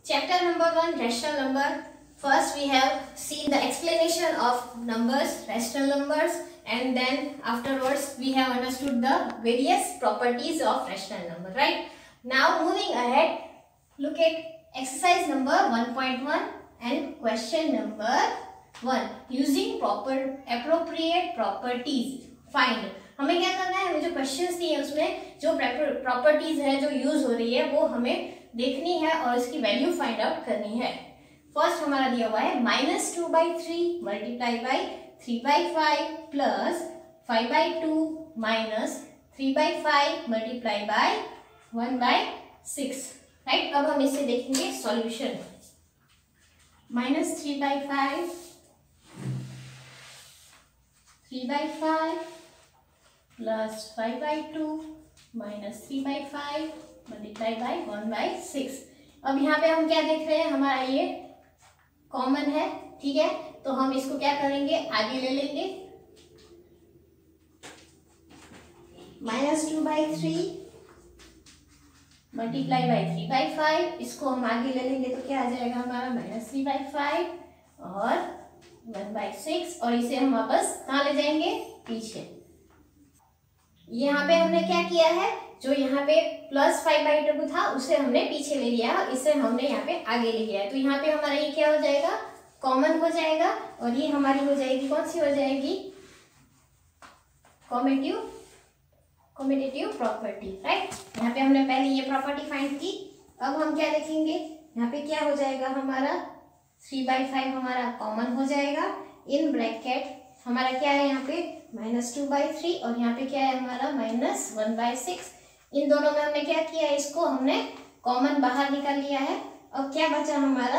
Chapter number 1, rational number. First we have seen the explanation of numbers, rational numbers, and then afterwards we have understood the various properties of rational number, right? Now moving ahead, look at exercise number 1.1 and question number 1. Using appropriate properties. Find. हमें क्या करना है, हमें जो questions दिए उसमें जो properties है जो यूज हो रही है वो हमें देखनी है और इसकी वैल्यू फाइंड आउट करनी है। फर्स्ट हमारा दिया हुआ है -2/3 multiply by 3/5 plus 5/2 minus 3/5 multiply by 1/6, right. अब हम इसे देखेंगे solution. -3/5 3/5 plus 5/2 minus 3/5 multiply by 1/6। अब यहाँ पे हम क्या देख रहे हैं, हमारा ये कॉमन है, ठीक है। तो हम इसको क्या करेंगे, आगे ले लेंगे। -2/3 मल्टीप्लाई बाई 3/5, इसको हम आगे ले लेंगे तो क्या आ जाएगा हमारा -3/5 और 1/6, और इसे हम वापस कहाँ ले जाएंगे, पीछे। यहाँ पे हमने क्या किया है, जो यहाँ पे प्लस 5/2 था उसे हमने पीछे ले लिया, इसे हमने यहाँ पे आगे ले लिया है। तो यहाँ पे हमारा ये क्या हो जाएगा, कॉमन हो जाएगा, और ये हमारी हो जाएगी, कौन सी हो जाएगी, कॉम्यूटेटिव प्रॉपर्टी, राइट। यहाँ पे हमने पहले ये प्रॉपर्टी फाइंड की। अब हम क्या देखेंगे, यहाँ पे क्या हो जाएगा हमारा 3/5 हमारा कॉमन हो जाएगा। इन ब्रैकेट हमारा क्या है यहाँ पे -2/3 और यहाँ पे क्या है हमारा -1/6। इन दोनों में हमने क्या किया है, इसको हमने कॉमन बाहर निकाल लिया है। अब क्या बचा हमारा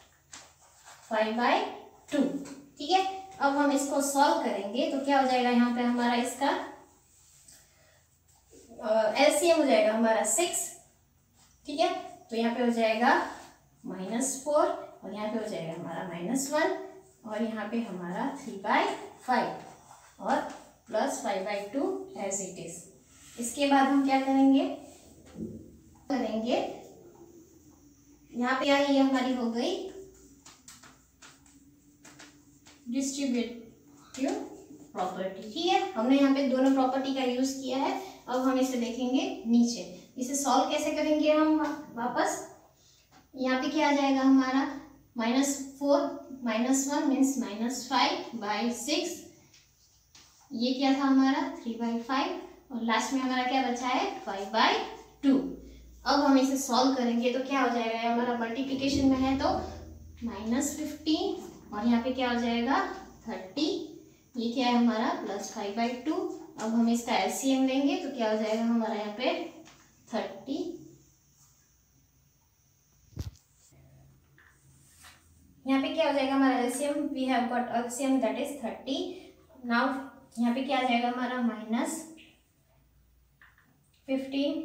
5/2, ठीक है। अब हम इसको सॉल्व करेंगे तो क्या हो जाएगा, यहाँ पे हमारा इसका एलसीएम हो जाएगा हमारा 6, ठीक है। तो यहाँ पे हो जाएगा -4 और यहाँ पे हो जाएगा हमारा -1 और यहाँ पे हमारा 3/5 और प्लस 5/2 एज इट इज। इसके बाद हम क्या करेंगे, यहाँ पे ये हमारी हो गई डिस्ट्रीब्यूटिव प्रॉपर्टी, ठीक है। हमने यहाँ पे दोनों प्रॉपर्टी का यूज किया है। अब हम इसे देखेंगे नीचे, इसे सॉल्व कैसे करेंगे हम वापस। यहाँ पे क्या आ जाएगा हमारा -4 -1 मीन्स -5/6, ये क्या था हमारा 3/5 और लास्ट में हमारा क्या बचा है 5/2। अब हम इसे सॉल्व करेंगे तो क्या हो जाएगा, हमारा मल्टीप्लिकेशन में है तो -15 और यहाँ पे क्या हो जाएगा 30, ये क्या है हमारा +5/2। अब हम इसका एलसीएम लेंगे तो क्या हो जाएगा हमारा यहाँ पे 30। यहाँ पे क्या हो जाएगा हमारा LCM, we have got LCM that is 30। Now यहाँ पे क्या आ जाएगा हमारा -15,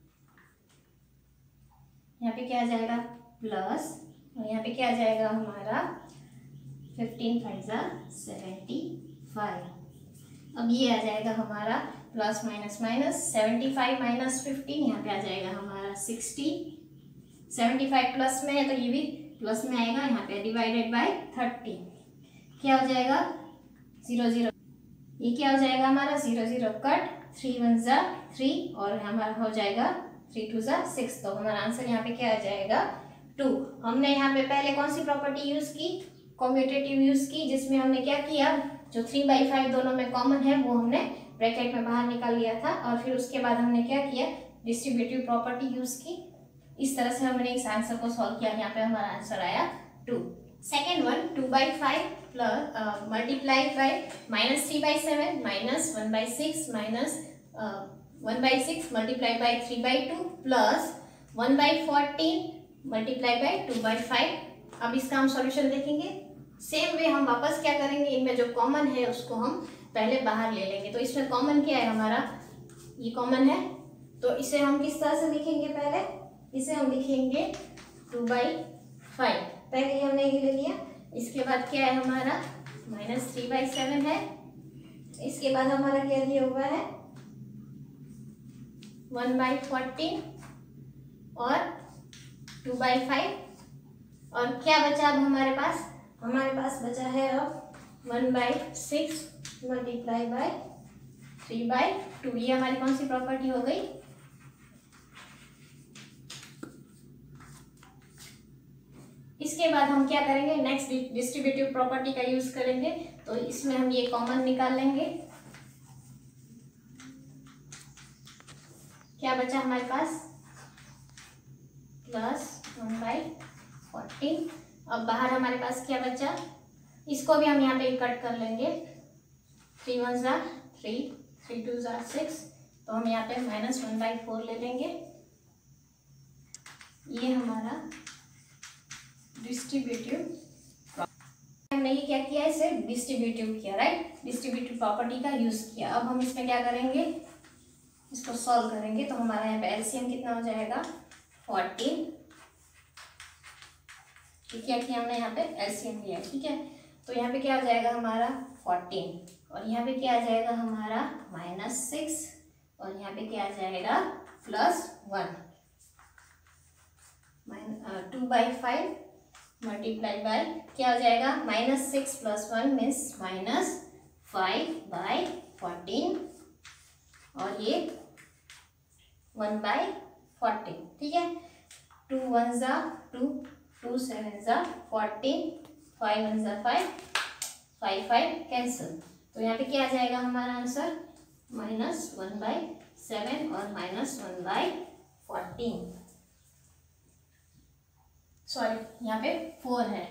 यहाँ पे क्या आ जाएगा प्लस, और यहाँ पे क्या आ जाएगा हमारा 15 5 75। अब ये आ जाएगा हमारा प्लस माइनस माइनस 75 - 15, यहाँ पे आ जाएगा हमारा 60। 75 प्लस में है तो ये भी प्लस में आएगा, यहाँ पे डिवाइडेड बाय 30 क्या हो जाएगा 0 0, ये क्या हो जाएगा हमारा 0 0 कट, 3 1 3 और हमारा हो जाएगा 3 2 6। तो हमारा आंसर यहाँ पे क्या आ जाएगा 2। हमने यहाँ पे पहले कौन सी प्रॉपर्टी यूज की, कॉम्यूटेटिव यूज की, जिसमें हमने क्या किया, जो 3/5 दोनों में कॉमन है वो हमने ब्रैकेट में बाहर निकाल लिया था, और फिर उसके बाद हमने क्या किया, डिस्ट्रीब्यूटिव प्रॉपर्टी यूज की। इस तरह से हमने इस आंसर को सॉल्व किया। यहाँ पे हमारा आंसर आया 2। Second one 2/5 plus multiply by -3/7 minus 1/6 minus 1/6 multiply by 3/2 plus 1/14 multiply by 2/5। अब इसका हम सॉल्यूशन देखेंगे। सेम वे हम वापस क्या करेंगे, इनमें जो कॉमन है उसको हम पहले बाहर ले लेंगे। तो इसमें कॉमन क्या है हमारा, ये कॉमन है, तो इसे हम किस तरह से लिखेंगे, पहले इसे हम लिखेंगे 2/5, पहले हमने ये ले लिया। इसके बाद क्या है हमारा -3/7 है, इसके बाद हमारा क्या दिया हुआ है 1/14 और 2/5 और क्या बचा अब हमारे पास बचा है अब 1/6 मल्टीप्लाई बाय 3/2। ये हमारी कौन सी प्रॉपर्टी हो गई? इसके बाद हम क्या करेंगे, नेक्स्ट डिस्ट्रीब्यूटिव प्रॉपर्टी का यूज करेंगे। तो इसमें हम ये कॉमन निकाल लेंगे। क्या बचा हमारे पास? प्लस 1/14। अब बाहर हमारे पास क्या बचा? इसको भी हम यहाँ पे कट कर लेंगे। 3 1 ज़ा 3, 3 2 ज़ा 6। तो हम यहाँ पे -1/4 ले लेंगे। ये हमारा डिस्ट्रीब्यूटिव, हमने ये क्या किया, इसे डिस्ट्रीब्यूटिव किया, राइट। डिस्ट्रीब्यूटिव प्रॉपर्टी का यूज किया। अब हम इसमें क्या करेंगे, इसको सॉल्व करेंगे। तो हमारा यहाँ पे एलसीएम कितना हो जाएगा? 14। क्या किया हमने यहाँ पे एलसीएम लिया, ठीक है। तो यहाँ पे क्या हो जाएगा हमारा 14, और यहाँ पे क्या आ जाएगा हमारा -6, और यहाँ पे क्या आ जाएगा +1। 2/5 मल्टीप्लाई बाय क्या हो जाएगा, -6 + 1 मीन्स -5/14, और ये 1/14, ठीक है। 2 1 ज़ा 2, 2 7 ज़ा 14, 5 1 ज़ा 5, 5 5 कैंसिल। तो यहाँ पे क्या आ जाएगा हमारा आंसर? -1/7 और -1/14। सॉरी, यहाँ पे 4 है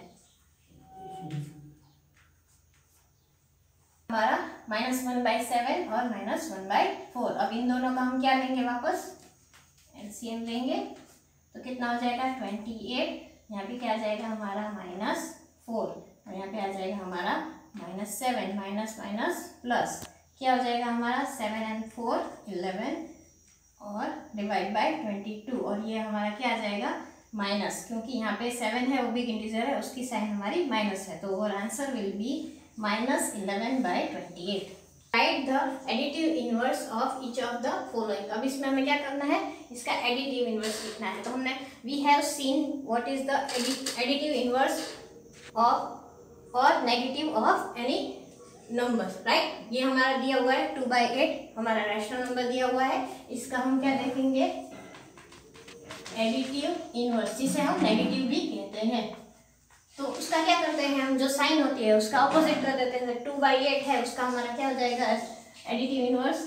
हमारा, -1/7 और -1/4। अब इन दोनों का हम क्या लेंगे, वापस एलसीएम लेंगे। तो कितना हो जाएगा 28। यहाँ पे क्या आ जाएगा हमारा -4, और यहाँ पे आ जाएगा हमारा -7, माइनस माइनस प्लस क्या हो जाएगा हमारा 7 and 4 11, और डिवाइड बाय 22, और ये हमारा क्या आ जाएगा माइनस, क्योंकि यहाँ पे 7 है, वो बिग इंटीजर है, उसकी साइन हमारी माइनस है। तो और answer will be -11/28। Right the additive inverse of each of the following. अब इसमें हमें क्या करना है, इसका एडिटिव इनवर्स लिखना है। तो हमने we have seen what is the additive inverse of और negative of any number, right. ये हमारा दिया हुआ है 2/8, हमारा रैशनल नंबर दिया हुआ है। इसका हम क्या देखेंगे, एडिटिव इनवर्स, जिसे हम नेगेटिव भी कहते हैं। तो उसका क्या करते हैं हम, जो साइन होती है उसका ऑपोजिट कर देते हैं। 2/8 है, उसका हमारा क्या हो जाएगा एडिटिव इनवर्स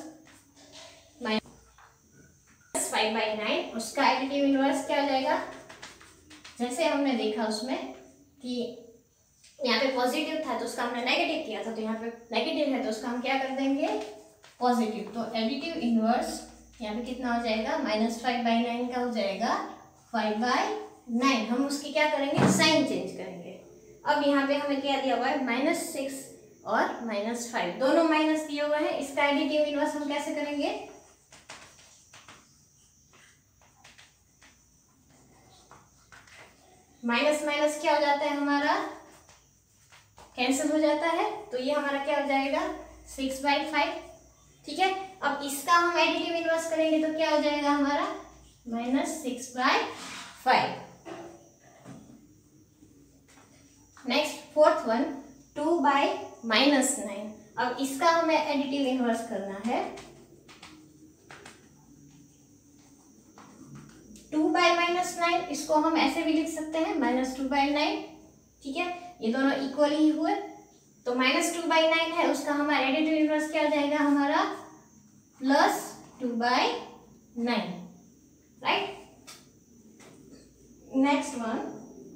-5/9, उसका एडिटिव इनवर्स क्या हो जाएगा, जैसे हमने देखा उसमें कि यहाँ पे पॉजिटिव था तो उसका हमने नेगेटिव किया था, तो यहाँ पे नेगेटिव है तो उसका हम क्या कर देंगे पॉजिटिव। तो एडिटिव इनवर्स यहाँ पे कितना हो जाएगा, -5/9 का हो जाएगा 5/9। हम उसकी क्या करेंगे, साइन चेंज करेंगे। अब यहाँ पे हमें क्या दिया हुआ है, -6 और -5, दोनों माइनस दिए हुए हैं। इसका एडिटिव इनवर्स हम कैसे करेंगे, माइनस माइनस क्या हो जाता है हमारा, कैंसिल हो जाता है। तो ये हमारा क्या हो जाएगा 6/5, ठीक है। अब इसका हम एडिटिव इनवर्स करेंगे तो क्या हो जाएगा हमारा -6/5। Next fourth one 2/-9। अब इसका हमें एडिटिव इनवर्स करना है। 2/-9, इसको हम ऐसे भी लिख सकते हैं -2/9, ठीक है। ये दोनों इक्वल ही हुए, तो -2/9 है, उसका हमारा एडिटिव इनवर्स क्या हो जाएगा हमारा +2/9, right. Next one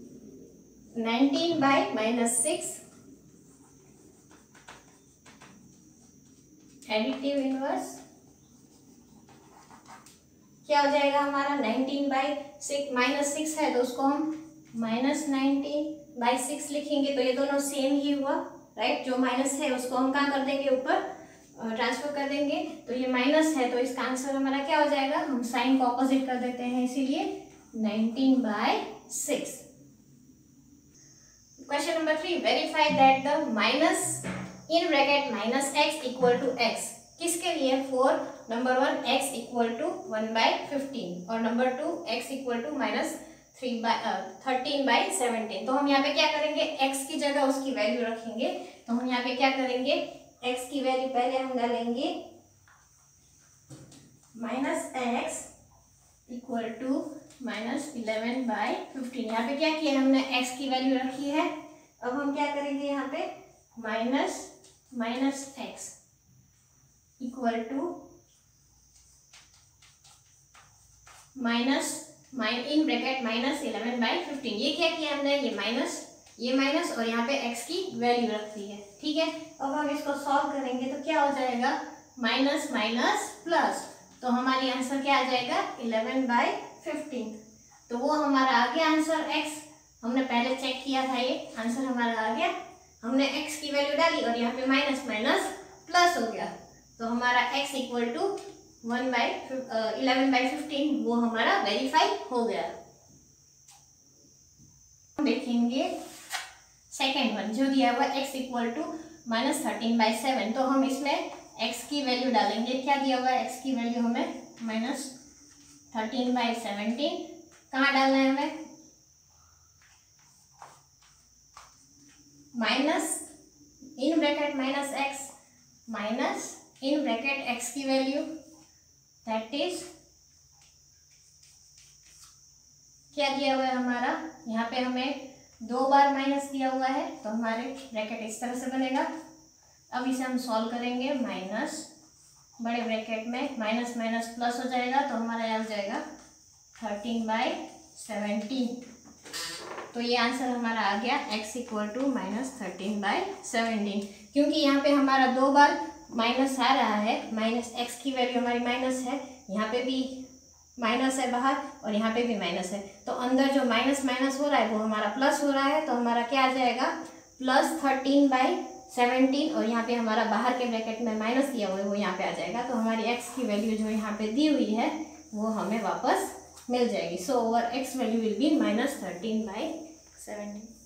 19/-6, additive inverse क्या हो जाएगा हमारा 19/6 है, तो उसको हम -19/6 लिखेंगे। तो ये दोनों सेम ही हुआ, राइट। जो माइनस है उसको हम कहाँ कर देंगे, ऊपर ट्रांसफर कर देंगे। तो ये माइनस है, तो इसका आंसर हमारा क्या हो जाएगा, हम साइन को ऑपोजिट कर देते हैं, इसीलिए 19/6। Question number 3, verify that the minus in bracket -x = x किसके लिए, फॉर नंबर 1 x = 1/15 और नंबर 2 x = 13/17। तो हम यहाँ पे क्या करेंगे, x की जगह उसकी वैल्यू रखेंगे। तो हम यहाँ पे क्या करेंगे, x की वैल्यू पहले हम डालेंगे -x इक्वल टू -11/15। यहाँ पे क्या किया हमने, x की वैल्यू रखी है। अब हम क्या करेंगे यहाँ पे -x equal to in bracket -11/15। ये क्या किया हमने, ये माइनस और यहाँ पे x की वैल्यू रख दी है। ठीक है, अब हम इसको सॉल्व करेंगे तो क्या हो जाएगा, माइनस माइनस प्लस, तो हमारी आंसर क्या आ जाएगा 11/15। तो वो हमारा आ गया आंसर x। हमने पहले चेक किया था, ये आंसर हमारा आ गया। हमने x की वैल्यू डाली और यहाँ पे माइनस माइनस प्लस हो गया। तो हमारा x इक्वल टू 11/15 वो हमारा वेरीफाई हो गया। हम देखेंगे सेकेंड वन जो दिया हुआ x इक्वल टू -13/7। तो हम इसमें x की वैल्यू डालेंगे। क्या दिया हुआ है, x की वैल्यू हमें -13/17। कहाँ डालना है हमें, minus in bracket -x minus in bracket x की वैल्यू दैट इज क्या दिया हुआ है हमारा, यहाँ पे हमें 2 बार माइनस दिया हुआ है। तो हमारे ब्रैकेट इस तरह से बनेगा। अब इसे हम सॉल्व करेंगे, माइनस बड़े ब्रैकेट में माइनस माइनस प्लस हो जाएगा। तो हमारा आ जाएगा 13/17। तो ये आंसर हमारा आ गया x इक्वल टू -13/17। क्योंकि यहाँ पे हमारा 2 बार माइनस आ रहा है, माइनस x की वैल्यू हमारी माइनस है, यहाँ पे भी माइनस है बाहर और यहाँ पे भी माइनस है। तो अंदर जो माइनस माइनस हो रहा है वो हमारा प्लस हो रहा है। तो हमारा क्या आ जाएगा +13/17 और यहाँ पे हमारा बाहर के ब्रैकेट में माइनस दिया हुआ है वो यहाँ पे आ जाएगा। तो हमारी x की वैल्यू जो यहाँ पे दी हुई है वो हमें वापस मिल जाएगी। So over x value will be -13/17।